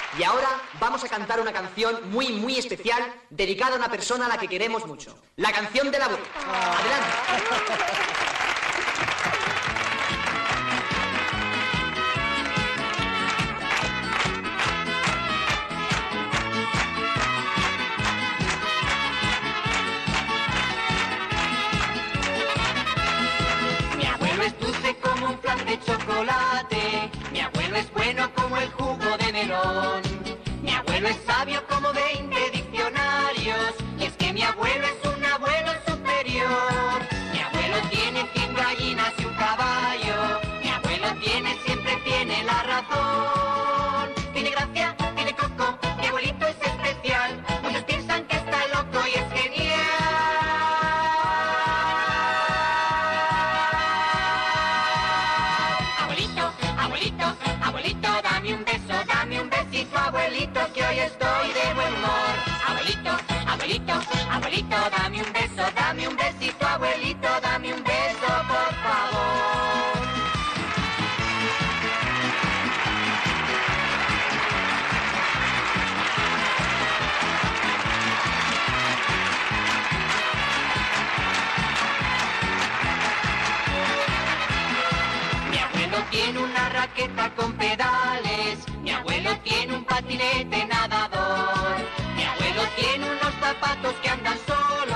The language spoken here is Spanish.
Y ahora vamos a cantar una canción muy especial dedicada a una persona a la que queremos mucho. La canción del abuelo. Adelante. Como un flan de chocolate, mi abuelo es bueno como el jugo de melón. Mi abuelo es sabio como 20 diccionarios, y es que mi abuelo es un abuelo superior. Mi abuelo tiene 100 gallinas y un caballo, mi abuelo siempre tiene la razón. Tiene gracia, tiene coco, mi abuelito es especial, muchos piensan que está loco y es genial. Abuelito, dame un besito, abuelito, que hoy estoy de buen humor. Abuelito, dame un besito, abuelito, dame un beso, por favor. Mi abuelo tiene una raqueta con pedales, mi abuelo tiene un patinete nadador, mi abuelo tiene unos zapatos que andan solos.